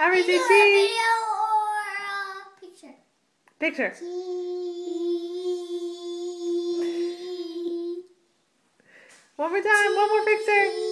Alright, say cheese. Video or picture? Picture. One more time. One more picture.